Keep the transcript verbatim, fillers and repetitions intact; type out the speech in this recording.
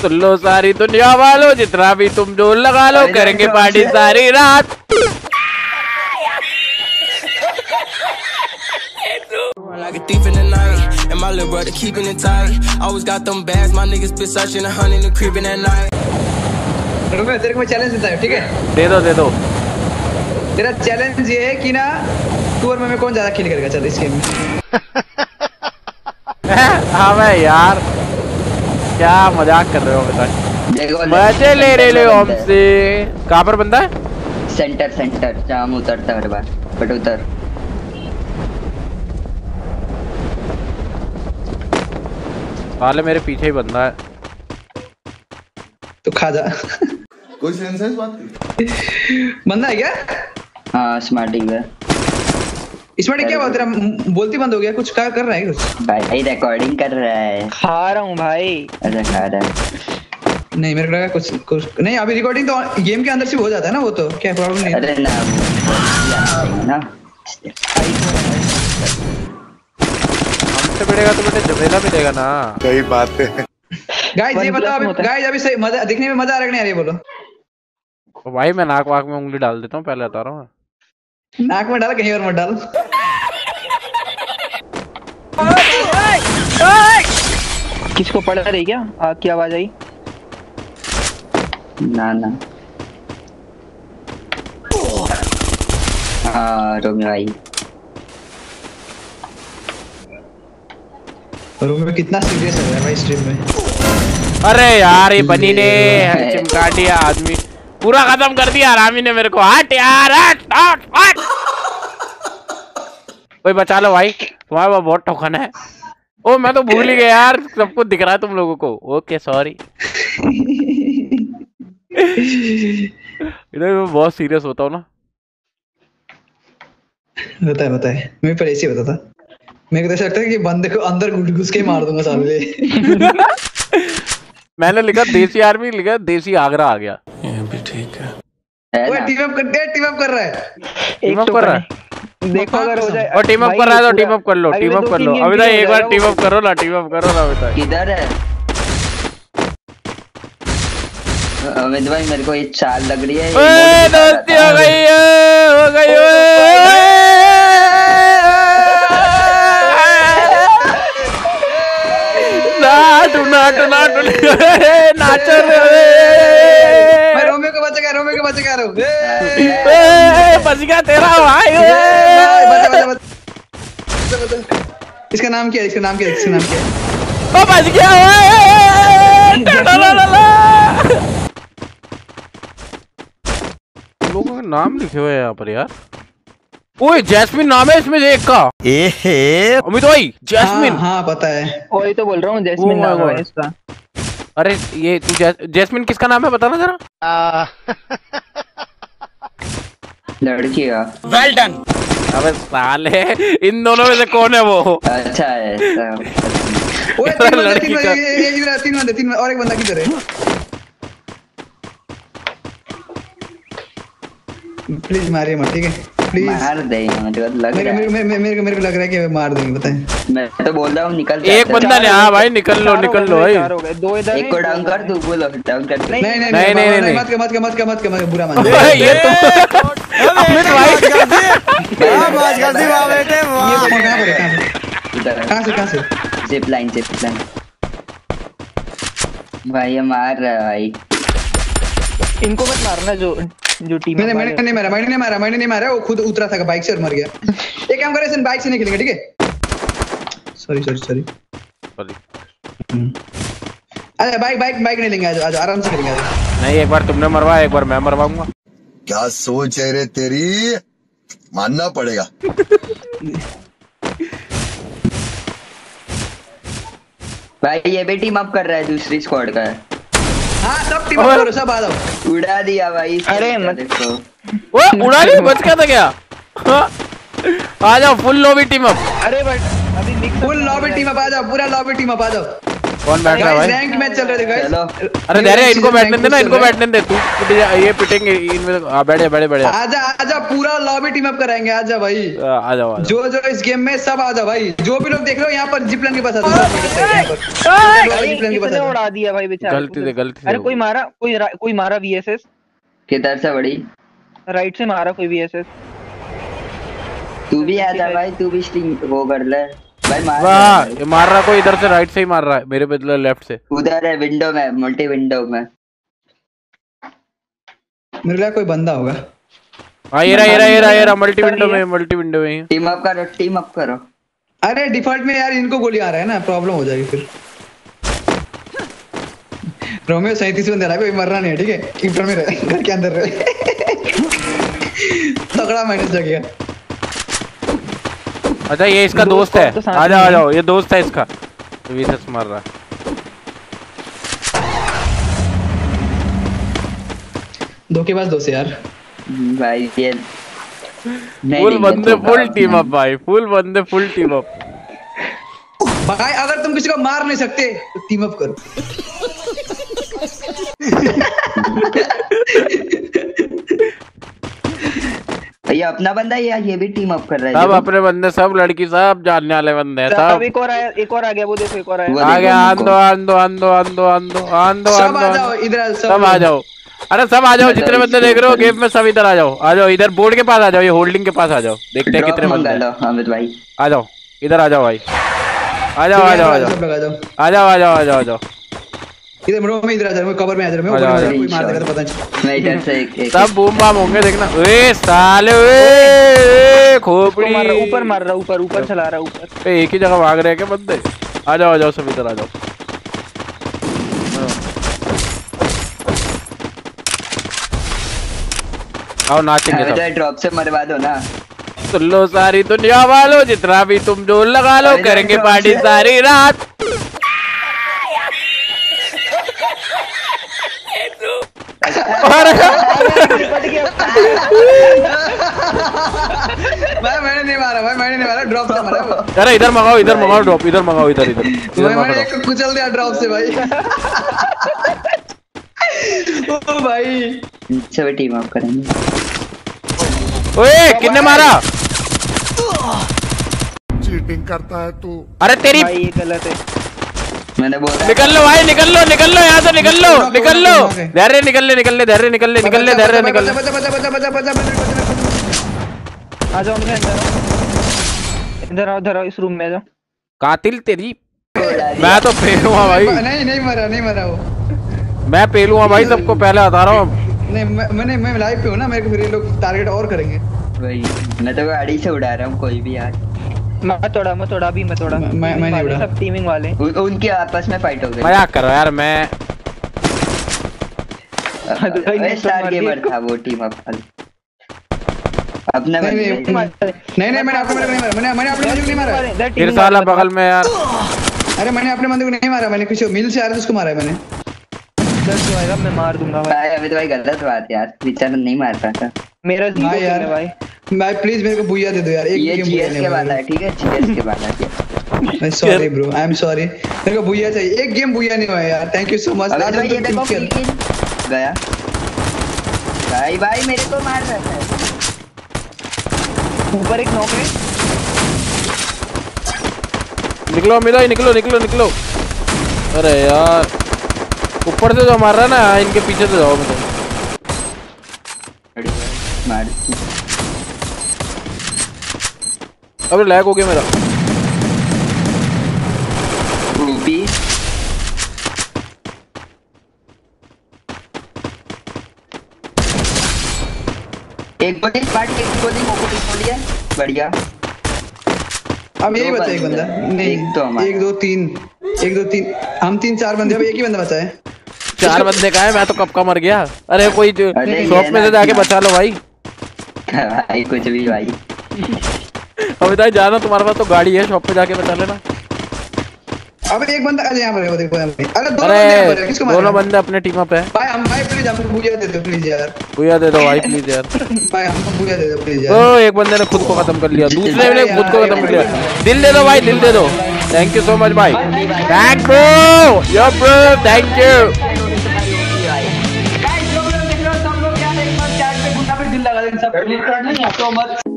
सुन लो सारी दुनिया वालों, जितना भी तुम जो लगा लो, करेंगे पार्टी सारी रात। Like a thief in the night, and my little brother keeping it tight. Always got them bags, my niggas been searching a hundred and creeping at night. रुको तेरे को मैं चैलेंज देता हूँ, ठीक है? दे दो दे दो। तेरा चैलेंज ये है कि ना तू और मैं में कौन ज्यादा किल करेगा चल इस गेम में। हाँ मैं यार क्या मजाक कर रहे हो बेटा, मजे ले रहे हो हमसे। कहाँ पर बंदा है? सेंटर सेंटर जहाँ हम उतरता हर बार, बट उतर। साले मेरे पीछे ही बंदा है। तो खा जा। कोई सेंस है इस बात की? बंदा है क्या? हाँ स्मार्टिंग है। स्मार्टिंग क्या बात, तेरा बोलती बंद हो गया, कुछ क्या कर रहा है कुछ? भाई रिकॉर्डिंग कर रहा है। खा रहा हूँ भाई। अच्छा खा रहा है। नहीं मेरे को लगा कुछ कुछ नहीं, अभी रिकॉर्डिंग तो गेम के अंदर से हो जाता है ना, वो तो क्या प्रॉब्लम नहीं है। अरे ना ना मिलेगा तो बेटे जमेला मिलेगा ना। सही बात है। गाइस ये बताओ अभी, गाइस अभी सही मजा दिखने में मजा आ रहा है नहीं आ रही बोलो? तो भाई मैं नाक वाक में उंगली डाल देता हूँ, पहले बता रहा हूँ। नाक में डाल, कहीं और मत डाल। किसको पड़ रही क्या? आग की आवाज आई? ना ना हाँ रोमियो आई। रूम में कितना सीरियस हो रहा है भाई स्ट्रीम में। अरे यार ये बनी ने चिमका दिया, आदमी पूरा खत्म कर दिया रामी ने मेरे को। हट यार हट हट हट। कोई बचा लो भाई, तुम्हारा बहुत ठोकन है। ओ मैं तो भूल ही गया यार, सब कुछ दिख रहा है तुम लोगों को। Okay sorry. इधर मैं बहुत सीरियस होता हूँ ना। होता है होता है, मैं पहले ऐसे होता था। मेरे को तो लगता है कि बंदे को अंदर घुस के मार दूंगा साले। मैंने लिखा देसी आर्मी, लिखा देसी आगरा आ गया। ये भी ठीक है। वो टीम अप कर टीम अप कर रहा है। टीम अप कर रहा है, देखो अगर हो जाए। और टीम अप कर रहा है तो टीम अप कर लो, टीम अप कर लो। अभी तक एक बार टीम अप करो ना, टीम अप करो ना अभी तक। किधर है अमित भाई? मेरे को ये चाल लग रही है। ओए दोस्ती हो गई है, हो गई है। नाटू नाटू नाटू नाचो रे। मैं रोमियो को बचा गया, रोमियो को बचा गया रो। ए बच गया तेरा भाई। बचा बचा बचा। इसका नाम क्या है? इसका नाम क्या है? इसका नाम क्या है? ओ बच गया ओए। लोगों के नाम लिखे हुए हैं यहाँ पर यार। ओए जैस्मिन नाम है इसमें एक का। एहे अमित भाई जैस्मिन। हाँ, हाँ पता है। वही तो बोल रहा हूँ, जैस्मिन नाम है इसका। अरे ये तू जै, जैस्मिन किसका नाम है बताना जरा। लड़की का। Well done. अबे साले इन दोनों में से कौन है वो? अच्छा है। ओए तीन बंदे, तीन बंदे, तीन बंदे, तीन और एक बंदा किधर है? प्लीज मारिए मत, ठीक है? प्लीज मार देंगे, मुझे लग रहा है। मेरे मेरे मेरे मेरे को लग रहा है कि मार देंगे, बताएं। मैं तो बोल रहा हूँ निकल। एक बंदा ने, हाँ भाई निकल लो निकल लो भाई। दो इधर। एक को डाउन कर दू, बोलो डाउन कर। नहीं नहीं नहीं नहीं नहीं मत कर मत कर मत कर मत कर, बुरा मान। ये तो अमित भाई कहां से कहां से? जिप लाइन जिप लाइन भाई, ये मार रहा है भाई। इनको मत मारना जो जो टीम। मैंने मैंने नहीं मारा, मैंने नहीं मारा, मैंने नहीं मारा। वो खुद उतरा था बाइक से और मर गया। एक काम करें, बाइक से नहीं खेलेंगे, ठीक है? Sorry sorry sorry. अरे बाइक बाइक बाइक नहीं लेंगे, आज आज आराम से खेलेंगे। नहीं एक बार तुमने मरवाया, एक बार मैं मरवाऊंगा। क्या सोच है रे तेरी, मानना पड़ेगा। भाई ये भी टीम अप कर रहा है, दूसरी स्क्वाड का है। हाँ सब टीम अप करो, सब आ जाओ। उड़ा दिया भाई। अरे मत देखो वो उड़ा नहीं, बच गया था क्या? आ जाओ फुल लॉबी टीम अप। अरे बट अभी फुल लॉबी टीम अप आ जाओ, पूरा लॉबी टीम अप आ जाओ। कौन बैठ रहा है भाई? रैंक मैच चल रहा है गाइस। अरे दे रहे इनको बैठने दे ना, इनको बैठने दे। तू ये पिटेंगे इनमें। हां बैठे बैठे बैठे। आजा आजा, पूरा लॉबी टीम अप कराएंगे। आजा भाई, आ जाओ। जो जो इस गेम में सब आजा भाई। जो भी लोग देख रहे हो यहाँ पर जिप लाइन के पास आ जाओ। जिप लाइन के पास उड़ा दिया भाई बेचारा। गलती से गलती से। अरे कोई मारा, कोई कोई मारा वीएसएस किधर से बड़ी? राइट से मारा कोई वीएसएस। तू भी आ जा भाई, तू भी स्टिंग वो कर ले भाई। मार वाह, ये मार रहा कोई इधर से, राइट से ही मार रहा है मेरे बदले लेफ्ट से। उधर है विंडो में, मल्टी विंडो में। मेरे लिए कोई बंदा होगा। हाँ ये रहा ये रहा ये रहा ये रहा मल्टी विंडो में, मल्टी विंडो में। टीम अप करो, टीम अप करो। अरे डिफॉल्ट में यार इनको गोली आ रहा है ना, प्रॉब्लम हो जाएगी फिर। रोमियो सैंतीस बंदे रहा है, कोई मरना नहीं है ठीक है। कीपर में रहे, घर के अंदर रहे। तगड़ा माइनस जगह। अच्छा ये इसका दोस्त है। आ जाओ आ जाओ, ये दोस्त है इसका। वीएसएस मार रहा है। दो के पास दो से यार भाई ये फुल बंदे, फुल टीम अप भाई, फुल बंदे, फुल टीम अप भाई। अगर तुम किसी को मार नहीं सकते तो टीम अप करो। ये अपना बंदा है या ये भी टीम अप कर रहा है? सब अपने बंदे, सब लड़की, सब जानने वाले बंदे हैं सब। एक और आया, एक और आ गया, वो देखो एक और आया। आ गया। आंदो आंदो आंदो आंदो आंदो आंदो सब आ जाओ इधर, सब आ जाओ। अरे सब आ जाओ, जितने बंदे देख रहे हो गेम में सब इधर आ जाओ। आ जाओ इधर बोर्ड के पास आ जाओ, ये होल्डिंग के पास आ जाओ। देखते हैं कितने बंदे। अमित भाई आ जाओ इधर, आ जाओ भाई, आ जाओ आ जाओ आ जाओ आ जाओ आ जाओ आ जाओ आ जाओ। इधर में इधर आ जाओ, कवर में आ जाओ। मैं कोई मार देगा तो पता नहीं। मैं इधर से एक एक सब बूम बाम होंगे देखना। ओए साले, ओए खोपड़ी। ऊपर मार रहा, ऊपर ऊपर चला रहा, ऊपर। एक ही जगह भाग रहे हैं क्या बंदे? आ जाओ आ जाओ, सब इधर आ जाओ। आओ नाचेंगे सब। ड्रॉप से मरवा दो ना। सुन लो सारी दुनिया वालों, जितना भी तुम जोर लगा लो, करेंगे पार्टी सारी रात। भाई मैंने नहीं मारा, भाई मैंने नहीं मारा, ड्रॉप से मारा वो। अरे इधर मंगाओ, इधर मंगाओ ड्रॉप, इधर मंगाओ, इधर इधर भाई मैंने एक कुचल दिया ड्रॉप से भाई। ओ भाई सब टीम अप करेंगे। ओए किसने मारा? चीटिंग करता है तू। अरे तेरी भाई ये गलत है। मैंने बोला निकल लो भाई, निकल लो, निकल लो यहाँ से, निकल लो, निकल लो। धैर्य निकल ले, निकल ले, धैर्य निकल ले, निकल ले, धैर्य निकल ले। बचा बचा बचा बचा बचा बचा। आ जाओ अंदर, इधर आओ, इधर आओ, इस रूम में आ जाओ। कातिल तेरी, मैं तो फेल हुआ भाई। नहीं नहीं मरा, नहीं मरा वो। मैं फेल हुआ भाई, सबको पहले बता रहा हूँ। नहीं मैंने, मैं लाइव पे हूँ ना, मेरे को फिर ये लोग टारगेट और करेंगे। वही मैं तो गाड़ी से उड़ा रहा हूँ, कोई भी यार। मैं तोड़ा, मैं तोड़ा भी, मैं तोड़ा। मैं मैं नहीं उड़ा। सब टीमिंग वाले उ, उनके आपस में फाइट हो गई। मजाक कर रहा यार मैं। स्टार गेमर था वो टीम अप वाला। अपना नहीं नहीं नहीं नहीं मैंने अपने बंदे को नहीं मारा, मैंने मैंने अपने बंदे को नहीं मारा। फिर साला बगल में यार। अरे मैंने अपने बंदे को नहीं मारा, मैंने किसी मिल से आ रहा था उसको मारा है मैंने। दस आएगा, मैं मार दूंगा भाई। भाई अमित भाई गलत बात यार, बेचारा नहीं मार रहा था। मेरा जीरो भाई यार भाई। भाई प्लीज मेरे को बुइया दे दो यार। एक ये गेम जीएस के वाला है, ठीक है, जीएस के वाला है। मैं sorry bro, I am sorry. मेरे को बुइया चाहिए, एक गेम बुइया नहीं हुआ यार। Thank you so much. अबे भाई ये देखो किल गया। भाई भाई मेरे को मार रहा है। ऊपर एक नॉक है। निकलो मेरा, निकलो निकलो निकलो। अरे यार ऊपर से जो मार रहा ना, इनके पीछे से जाओ। मतलब मार अबे लैग हो गया मेरा। रूपी एक बॉडी पार्टी, एक बॉडी मोको छोड़ दिया। बढ़िया। अब यही बचा एक बंदा। नहीं एक तो हमारा। एक दो तीन, एक दो तीन, हम तीन चार बंदे, अब एक ही बंदा बचा है। चार बंदे का है, मैं तो कब का मर गया। अरे कोई शॉप में से जाके बचा लो भाई। भाई कुछ भी भाई। अभी तक जाना, तुम्हारे पास तो गाड़ी है, शॉप पे जाके बचा लेना। अब एक बंदा अरे यहाँ पर है, वो देखो यहाँ पे। अरे दो अरे बंदे यहाँ पर है, किसको मार दोनों बंदे अपने टीम पे है। भाई हम भाई प्लीज हमको बुइया दे दो प्लीज यार। बुइया दे दो भाई प्लीज यार। भाई हमको बुइया दे दो प्लीज ओ यार। एक बंदे ने खुद को खत्म कर लिया, दूसरे ने खुद को खत्म कर लिया। दिल दे दो भाई, दिल दे दो। थैंक यू सो मच भाई, thank bro, yo bro, thank you. Guys लोग देख रहे हो, सब लोग क्या एक बार चैट पे गुंडा पे दिल लगा दें सब।